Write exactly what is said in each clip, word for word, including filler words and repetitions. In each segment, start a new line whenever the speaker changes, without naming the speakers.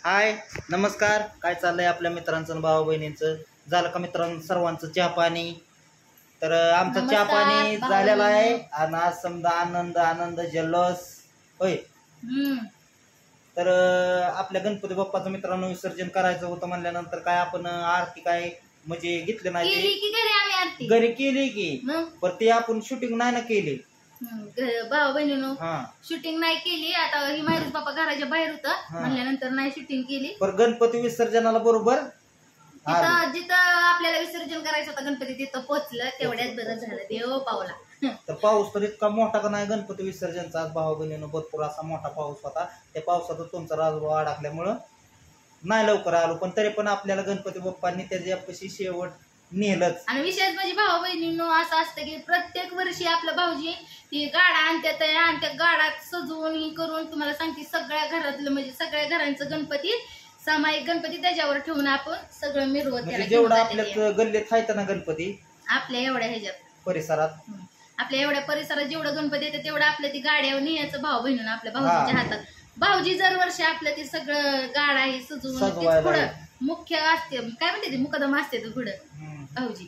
हाय नमस्कार, काय चाललंय आपल्या मित्रांचं भाऊ बहिणींचं? झालं का मित्रांनो सर्वांचं चहा पाणी? तर आमचं चहा पाणी झालेलं आहे आणि आज समजा आनंद आनंद जल्लोष होय. तर आपल्या गणपती बाप्पाचं मित्रांनो विसर्जन करायचं होतं म्हणल्यानंतर काय आपण आरती काय म्हणजे घेतली नाही, घरी केली की पण ते आपण शूटिंग नाही ना केली.
भाऊ बहिणीनो शूटिंग नाही केली. आता ही मायरूज बाप्पा घराच्या बाहेर होता म्हणल्यानंतर नाही शूटिंग केली.
पण गणपती विसर्जनाला बरोबर
तिथं जिथं आपल्याला विसर्जन करायचं होतं गणपती तिथं पोहोचलं, तेवढ्याच बरं झालं, देव पावला.
तर पाऊस तर इतका मोठा का नाही गणपती विसर्जनचा आज भाऊ बहिणीनं भरपूर असा मोठा पाऊस होता. त्या पावसातून तुमचा राजभाव अडकल्यामुळं नाही लवकर आलो, पण तरी पण आपल्याला गणपती बाप्पांनी त्याच्यापाशी शेवट नेलंच.
आणि विशेष म्हणजे भाऊ बहिणींनो असं असतं की प्रत्येक वर्षी आपलं भाऊजी ती गाडा आणतात आणि त्या गाडात सजवून ही करून तुम्हाला सांगते सगळ्या घरातलं म्हणजे सगळ्या घरांचं गणपती सामायिक गणपती त्याच्यावर ठेवून आपण सगळं मिरवत
म्हणजे जेवढं आपल्या गल्लीत आहेत ना गणपती
आपल्या एवढ्या ह्याच्यात
परिसरात
आपल्या एवढ्या परिसरात जेवढं गणपती येते तेवढं आपल्या ती गाड्यावर नेण्याचं भाऊ बहिणीनं आपल्या भाऊजीच्या हातात. भाऊजी दरवर्षी आपलं ते सगळं गाडा हे सजवून पुढं मुख्य असते काय म्हणते ते मुकदम असते ते पुढं भाऊजी.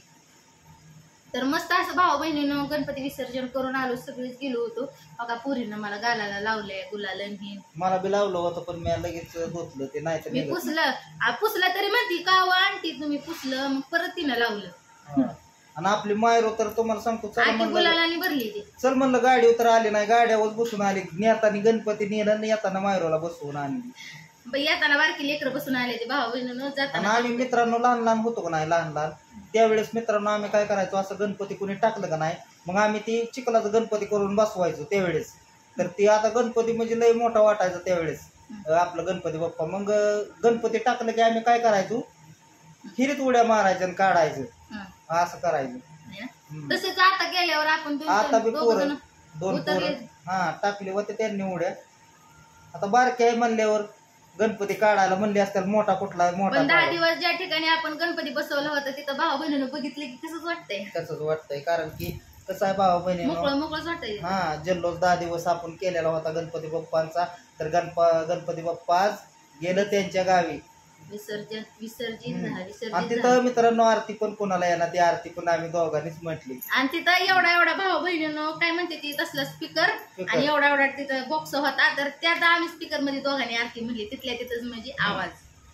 तर मस्त असं भाऊ बहिणीनं गणपती विसर्जन करून आलो, सगळेच गेलो होतो. बघा पुरीनं मला गालाला लावलंय गुलाल हे
मला बी लावलं होतं पण मी लगेच धुतलं ते नाही.
मी पुसलं पुसलं तरी म्हणती का आणती तुम्ही पुसलं मग परत तिनं लावलं.
आणि आपली मायरो तर तुम्हाला सांगतो
गुलालाने भरली ती.
चल म्हणलं गाडी उतर आली नाही, गाड्यावर बसून आली. नेताना गणपती नेलं येताना मायरोला बसवून आणली.
येताना बारकी लेकर बसून आले ते भाऊ बहिणीनं जाताना.
आम्ही मित्रांनो लहान लहान होतो का नाही लहान लहान त्यावेळेस मित्रांनो आम्ही काय करायचो, असं गणपती कोणी टाकलं का नाही मग आम्ही ती चिखलाचं गणपती करून बसवायचो त्यावेळेस. तर ती आता गणपती म्हणजे लय मोठा वाटायचा त्यावेळेस आपलं गणपती बाप्पा. मग गणपती टाकलं की आम्ही काय करायचो, हिरीत उड्या मारायचं आणि काढायचं असं करायचं.
तसेच आता गेल्यावर आपण
आता बी पोरं दोन पोरं हा टाकले होते त्यांनी उड्या. आता बारके आहे म्हणल्यावर गणपती काढायला म्हणले असतात मोठा कुठला मोठा.
दहा दिवस ज्या ठिकाणी आपण गणपती बसवला होता तिथं भाऊ बहिणीनं बघितलं की कसंच वाटतंय
तसंच वाटतंय. कारण की कसं आहे भाऊ बहिणी
मोकळं मोकळंच वाटतंय.
हा जल्लोष दहा दिवस आपण केलेला होता गणपती बाप्पांचा. तर गणपा गणपती बाप्पा आज गेलं त्यांच्या गावी
विसर्जन विसर्जित
झालं. आणि तिथं मित्रांनो आरती पण कोणाला येणार ती आरती पण आम्ही दोघांनीच म्हटली.
आणि तिथं एवढा एवढा भाऊ बहिणीनं काय म्हणते ती तसला स्पीकर आणि एवढा एवढा तिथं बॉक्स होता. तर त्यात आम्ही स्पीकर मध्ये दोघांनी आरती म्हणली तिथल्या तिथंच म्हणजे आवाज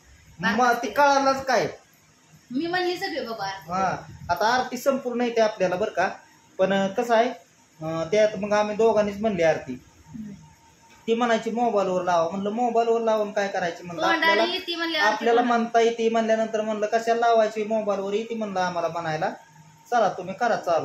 मग ती कळालाच काय
मी म्हणली सगळे बाबा.
हा आता आरती संपूर्ण येते आपल्याला बरं का, पण कसं आहे त्यात मग आम्ही दोघांनीच म्हणली आरती. ती म्हणायची मोबाईलवर लावा, म्हणलं मोबाईलवर लावून काय करायची म्हणलं आपल्याला आपल्याला म्हणता येते म्हणल्यानंतर म्हणलं कशाला लावायची मोबाईलवर येते म्हणलं आम्हाला म्हणायला. चला तुम्ही करा चालू.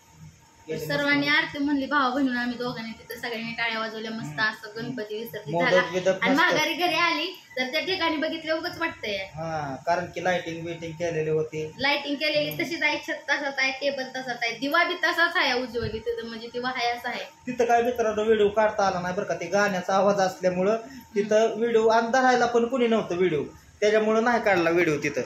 सर्वांनी आरती म्हणली भाऊ बहिणी आम्ही दोघांनी तिथं सगळ्यांनी टाळ्या वाजवल्या मस्त असं गणपती विसर्जित झाला. आणि माघारी घरी आली तर त्या ठिकाणी बघितलं उगाच वाटतंय
हा कारण की लाइटिंग बिटिंग केलेली होती.
लाइटिंग केलेली तशीच आहे, छत तसाच आहे, टेबल तसाच आहे, दिवा बी तसाच आहे उज्ज्वली तिथं म्हणजे दिवा आहे असं आहे.
तिथं काय मित्रांनो व्हिडिओ काढता आला नाही बरं का, ते गाण्याचा आवाज असल्यामुळं तिथं व्हिडिओ अंधारायला पण कुणी नव्हतं व्हिडिओ, त्याच्यामुळं नाही काढला व्हिडिओ तिथं.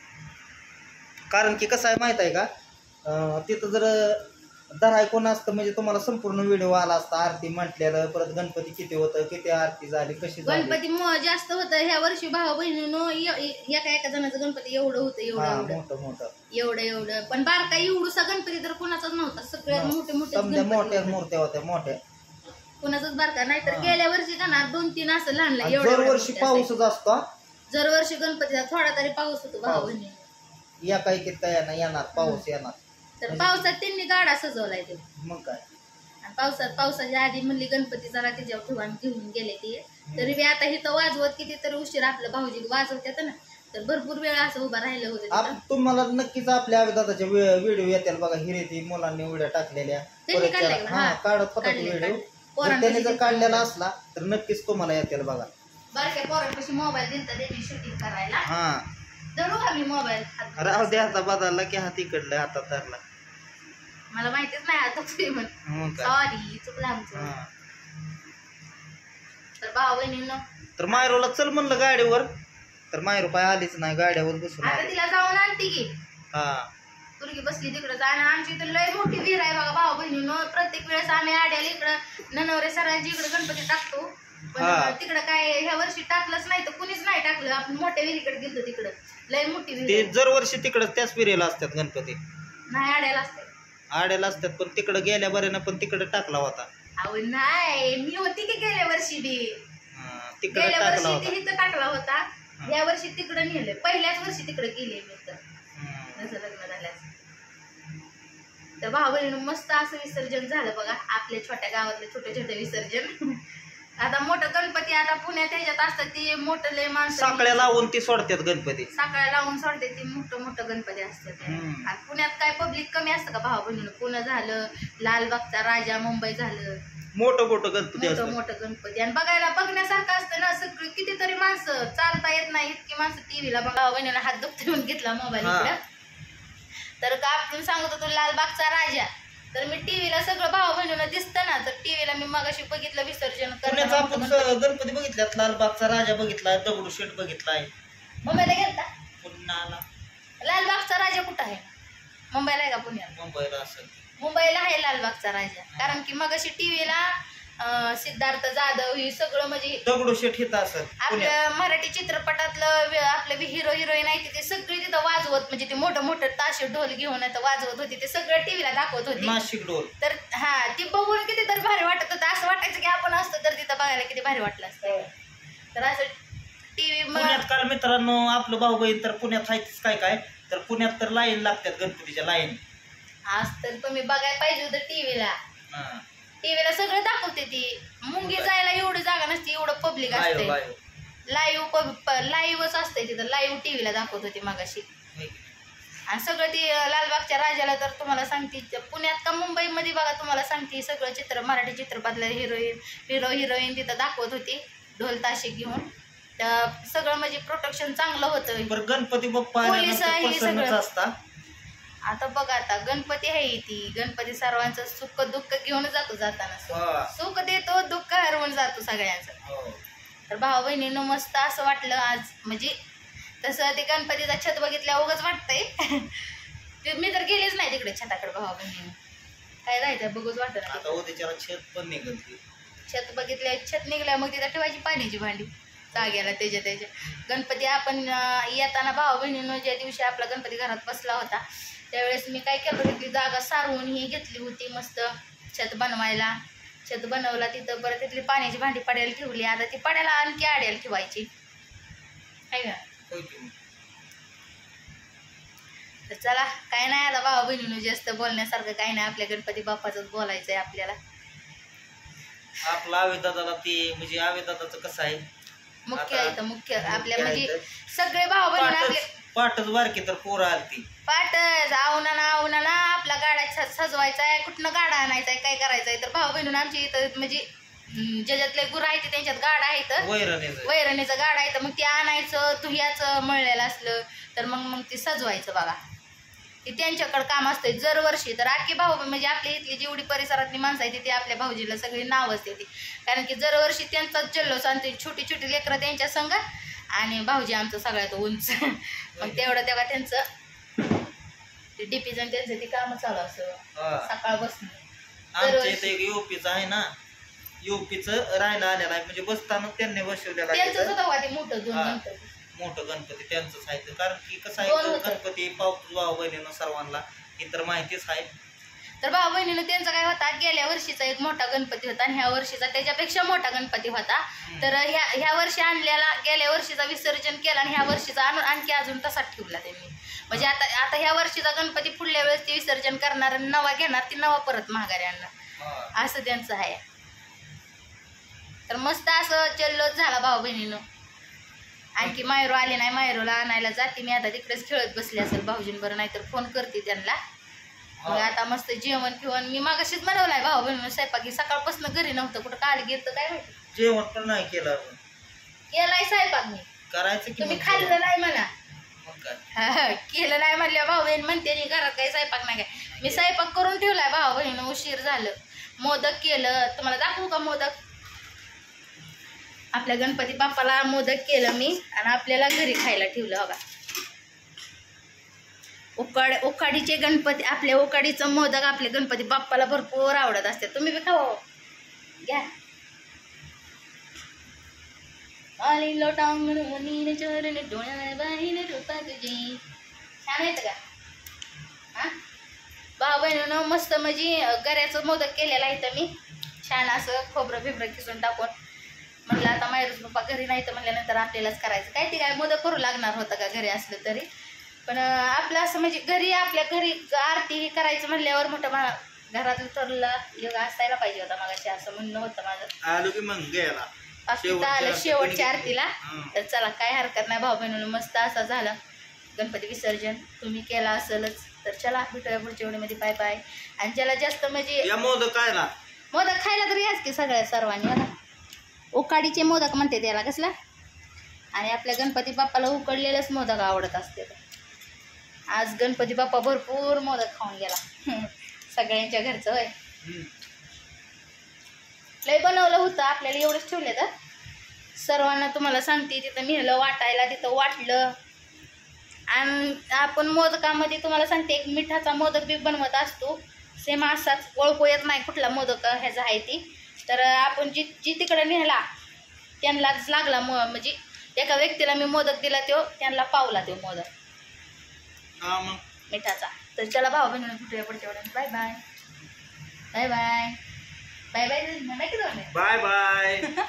कारण की कसं आहे माहित आहे का, तिथं जर धराय कोण असतं म्हणजे तुम्हाला संपूर्ण व्हिडिओ आला असता आरती म्हटलेलं, परत गणपती किती होतं, किती आरती झाली, कशी
गणपती जास्त होतं ह्या वर्षी भाऊ बहिणीनं एका एका जणाचं गणपती एवढं होतं एवढं
मोठं मोठं
एवढं एवढं. पण बारका एवढूसा गणपती तर कोणाचाच नव्हता, सगळ्यात मोठे मोठे
मोठ्या मूर्त्या होत्या मोठ्या,
कोणाचाच बारका नाही. तर गेल्या वर्षी का ना दोन तीन असं लहान लहान
दरवर्षी पाऊसच असतो.
दरवर्षी गणपतीचा थोडा तरी पाऊस होतो भाऊ बहिणी.
या काही किती काय येणार पाऊस येणार.
तर पावसात त्यांनी गाडा सजवलाय ते.
मग काय
आणि पावसात पावसाच्या आधी म्हणली गणपती जरा त्याच्यावर ठेवून घेऊन गेले ते. तरी बी आता इथं वाजवत किती तरी उशीर आपलं भाऊजी वाजवतात ना, तर भरपूर वेळ असं उभा राहिलं होतं. तुम्हाला
नक्कीच आपल्या अभिदाताचे व्हिडिओ येतील बघा, हिरेती मुलांनी उड्या टाकलेल्या काढत होता व्हिडिओ. त्याने जर काढलेला असला तर नक्कीच तुम्हाला येतील बघा.
बारक्या पोरांपाशी मोबाईल दिलता त्यांनी शूटिंग करायला.
हा
धरू का मी मोबाईल?
राहू दे आता बदलला की हात इकडलं हातात धरला.
मला माहितीच नाही आता सॉरी चुकलं आमचं. तर भाऊ बहिणींनो
तर मायरोला चल म्हणलं गाडीवर, तर मायरो काय आलीच नाही, गाड्यावर बसून
आता तिला जाऊन आणते की.
हा
पुरगी बसली तिकडं जाणं. आमची इथं लय मोठी विहीर आहे बघा भाऊ बहिणींनो. प्रत्येक वेळेस आम्ही आड्याला इकडं ननवरे सरांची इकडे गणपती टाकतो, पण तिकडं काय ह्या वर्षी टाकलंच नाही तर कुणीच नाही टाकलं. टाकलं आपण मोठ्या विहिरीकडे गेलो तिकडं लय मोठी
ते
विहीर
दरवर्षी तिकडं त्याच पिरेला असतात गणपती
नाही आडायला असते
आड्याला असतात पण तिकडं गेल्या बऱ्यानं पण तिकडं टाकला होता
अहो नाही मी होती की गेल्या वर्षी बी
हा, तिकडं
गेल्या
टाकला
वर्षी
होता
ते इथं टाकला होता या वर्षी तिकडे नेलं पहिल्याच वर्षी तिकडे गेले मी तर
हम्म.
जसं लग्न झाल्यास तर भाऊ बहिणीनं मस्त असं विसर्जन झालं बघा आपल्या छोट्या गावातलं छोटे छोटे विसर्जन आता मोठं गणपती आता पुण्यात ह्याच्यात असतात ते मोठं लय माणसं
साखळ्या लावून ती सोडतात गणपती
साखळ्या लावून सोडते ते मोठं मोठं गणपती असतात
हम्म.
आणि पुण्यात काय पब्लिक कमी असतं का भाऊ बहिणीनं पुणे झालं लालबागचा राजा मुंबई झालं
मोठं मोठं गणपती
मोठं
असतात
मोठं गणपती आणि बघायला बघण्यासारखं असतं ना सगळी कितीतरी माणसं चालता येत नाही इतकी माणसं टीव्हीला बघा बहिणीला हात दुखत येऊन घेतला मोबाईल
हा.
इकडं तर का आपण सांगत होतो लालबागचा राजा तर मी टीव्हीला सगळं भाऊ बहिणीला दिसतं ना तर टीव्हीला मी मगाशी बघितलं विसर्जन
पुण्याचा आपण
करताना
स- गणपती बघितल्यात लालबागचा राजा बघितलाय दगडूशेठ बघितलाय
मुंबईला गेलता
पुण्याला
लालबागचा राजा कुठं आहे मुंबईला आहे का पुण्यात
मुंबईला असेल
मुंबईला आहे लालबागचा राजा कारण की मगाशी टीव्हीला सिद्धार्थ जाधव ही सगळं म्हणजे
दगडूशेठ हिथं असेल पुण्यात
आपल्या मराठी चित्रपटातलं वे- आपलं हिरो हिरोईन आहे ते सगळी तिथं वाजवत म्हणजे ते मोठं मोठं ताशे ढोल घेऊन आता वाजवत होती ते सगळं टीव्हीला दाखवत होती
नाशिक डोल
तर हा ती बघून किती तर भारी वाटत होतं असं वाटायचं की आपण असतं तर तिथं बघायला किती भारी वाटलं असतं तर असं टीव्ही
पुण्यात काल मित्रांनो आपलं भाऊ बहीण तर पुण्यात आहेच काय काय तर पुण्यात तर लाईन लागतात गणपतीच्या लाईन
आज तर तुम्ही बघायला पाहिजे होतं टीव्हीला टीव्हीला सगळं दाखवते ती मुंगी जायला एवढी जागा नसते एवढं पब्लिक असते लाईव्ह लाईव्हच असते तिथं लाईव्ह टीव्हीला दाखवत होती मागाशी आणि सगळं ती लालबागच्या राजाला तर तुम्हाला सांगते पुण्यात का मुंबईमध्ये बघा तुम्हाला सांगते सगळं चित्र मराठी चित्रपटातलं हिरोईन हिरो हिरोईन तिथं दाखवत होती ढोल ताशे घेऊन तर सगळं म्हणजे प्रोटेक्शन चांगलं होतं
बरं गणपती बाप्पा
पोलीस आहे,
आल्यानंतर
सगळं.
प्रसन्नच असता
आता बघा आता गणपती आहे ती गणपती सर्वांचं सुख दुःख घेऊन जातो जाताना
हा.
सुख देतो दुःख हरवून जातो सगळ्यांचं
हो.
तर भाऊ बहिणीनं मस्त असं वाटलं आज म्हणजे तसं ते गणपतीचा छत बघितल्या उगाच वाटतंय ते मी तर गेलेच नाही तिकडे छताकडे भाऊ बहिणीनं काय जायचं बघूच वाटत
आता उद्याच्याला छत पण निघत
छत बघितल्या छत निघल्या मग तिथं ठेवायची पाण्याची भांडी जाग्याला त्याच्या त्याच्या गणपती आपण अं, येताना भाऊ बहिणीनं ज्या दिवशी आपला गणपती घरात बसला होता त्यावेळेस मी काय केलं तिथली जागा सारवून ही घेतली होती मस्त छत बनवायला छत बनवला तिथं बरं तिथली पाण्याची भांडी पडायला ठेवली आता ती पडायला आणखी आड्याला ठेवायची आहे का तर चला काय नाही आता भाऊ बहिणीनं जास्त बोलण्यासारखं काही नाही आपल्या गणपती बाप्पाचंच बोलायचंय आपल्याला
आपला आवेदादाला ते म्हणजे आवेदादाचं कसं आहे
मुख्य
आता
आहे तर मुख्य आपल्या
मुख्य
म्हणजे
आहे तर
सगळे भाऊ बहिणी आपले
पाटच पाटच बारकी तर पोरं आलती
पाटच आवनाना आवनाना आपला गाडा छ- सजवायचा आहे कुठनं गाडा आणायचा आहे काय करायचंय तर भाऊ बहिणून आमची इथं म्हणजे हम्म, ज्याच्यातले गुरु आहे ते त्यांच्यात गाडा आहे तर
वैरणीचं
वैरणीचं गाडा आहे तर मग ते आणायचं तुह्याचं मळलेलं असलं तर मग मग ते सजवायचं बघा ते त्यांच्याकडे काम असतंय दरवर्षी तर आखी भाऊ म्हणजे आपल्या इथली जेवढी परिसरातली माणसं आहे ते आपल्या भाऊजीला सगळी नावच देते कारण की दरवर्षी त्यांचाच जल्लोष आणते छोटी छोटी लेकरं त्यांच्या संग आणि भाऊजी आमचं सगळ्यात उंच मग तेवढं तेव्हा त्यांचं ते डीपीजन त्यांचं ते काम चालू असं
हा.
सकाळ बसून
आमच्या इथे एक युपीचं आहे ना युपीचं राहायला आलेलं आहे म्हणजे बसताना त्यांनी बसवलेलं आहे
त्यांचंच
इथं.
होतं बघा ते मोठं दोन
हा.
नंतर
मोठं गणपती त्यांचंच आहे ते. कारण की कसं
दोन
आहे
होतं.
गणपती पावतो भाऊ बहिणीनं सर्वांना ही तर माहितीच आहे
तर भाऊ बहिणीनं त्यांचा काय होता गेल्या वर्षीचा एक मोठा गणपती होता आणि ह्या वर्षीचा त्याच्यापेक्षा मोठा गणपती होता तर ह्या ह्या वर्षी आणलेला गेल्या वर्षीचा विसर्जन केला आणि ह्या वर्षीचा आणून आणखी अजून तसाच ठेवला त्यांनी म्हणजे आता आता ह्या वर्षीचा गणपती पुढल्या वेळेस ते विसर्जन करणार आणि नवा घेणार ती नवा परत महागारी आणणार
हा.
असं त्यांचं आहे तर मस्त असं जल्लोष झाला भाऊ बहिणीनं आणखी मायरो आले नाही मायरोला आणायला जाते मी आता तिकडेच खेळत बसले असेल भाऊजींबरोबर नाहीतर फोन करते त्यांना मग आता मस्त जेवण फिवण मी मागाशीच बनवलाय भाऊ बहिणीनं स्वयंपाकी सकाळपासून घरी नव्हतं कुठं काल गेलं काय माहिती
जेवण पण नाही केलं अजून.
केलाय स्वयंपाक मी
करायचं की
तुम्ही
मग
खाल्लं नाही म्हणा
मग काय
हा, केलं नाही म्हणल्या भाऊ बहीण म्हणते आणि घरात काही स्वयंपाक नाही काय मी स्वयंपाक करून ठेवलाय भाऊ बहिणीनं उशीर झालं मोदक केलं तुम्हाला दाखवू का मोदक आपल्या गणपती बाप्पाला मोदक केलं मी आणि आपल्याला घरी खायला ठेवलं बघा उकाड उकाडीचे गणपती आपल्या उकाडीचं मोदक आपल्या गणपती बाप्पाला भरपूर आवडत असते तुम्ही बी खावा घ्या आली लोटांगण वनीन चरण डोळ्या बाहीन रूपा तुझी. छान आहेत का? हा भाऊ बहिणीनं मस्त म्हणजे गऱ्याचं मोदक केलेला आहे तर मी छान असं खोबरं बिबरं किसून टाकून म्हणलं आता मायरूस बाप्पा घरी नाही तर म्हणल्यानंतर आपल्यालाच करायचं. काय ते काय मोदक करू लागणार होतं का घरी असलं तरी, पण आपलं असं म्हणजे घरी आपल्या घरी आरती करायचं म्हणल्यावर मोठं मा घरातलं ठरलं योग असायला पाहिजे होता मागाशी, असं म्हणणं होतं माझं.
आलो की मग गेला
आलं शेवटच्या आरतीला. तर चला काय हरकत नाही, भाऊ बहिणीनं मस्त असा झाला गणपती विसर्जन. तुम्ही केला असेलच तर चला भेटूया पुढच्या वेळेमध्ये. Bye bye. आणि ज्याला जास्त म्हणजे
मोदक खायला
मोदक खायला तरी याच की सगळ्या सर्वांनी बघा, उकाडीचे मोदक म्हणते त्याला कसला. आणि आपल्या गणपती बाप्पाला उकडलेलेच मोदक आवडत असते. आज गणपती बाप्पा भरपूर मोदक खाऊन गेला सगळ्यांच्या घरचं. होय लय बनवलं होतं, आपल्याला एवढंच ठेवले तर सर्वांना तुम्हाला सांगते. तिथं नेलं वाटायला, तिथं वाटलं. आणि आपण मोदकामध्ये तुम्हाला सांगते एक मिठाचा मोदक बी बनवत असतो सेम असाच. ओळखू येत नाही कुठला मोदक ह्याचा आहे ती. तर आपण जी जी तिकडे नेला त्यांनाच लागला मो म्हणजे एका व्यक्तीला मी मोदक दिला तो त्यांना पावला तो मोदक मिठाचा. तर चला भाऊ बहिणीला भेटूया पुढच्या वेळेस. Bye bye bye bye bye bye bye bye.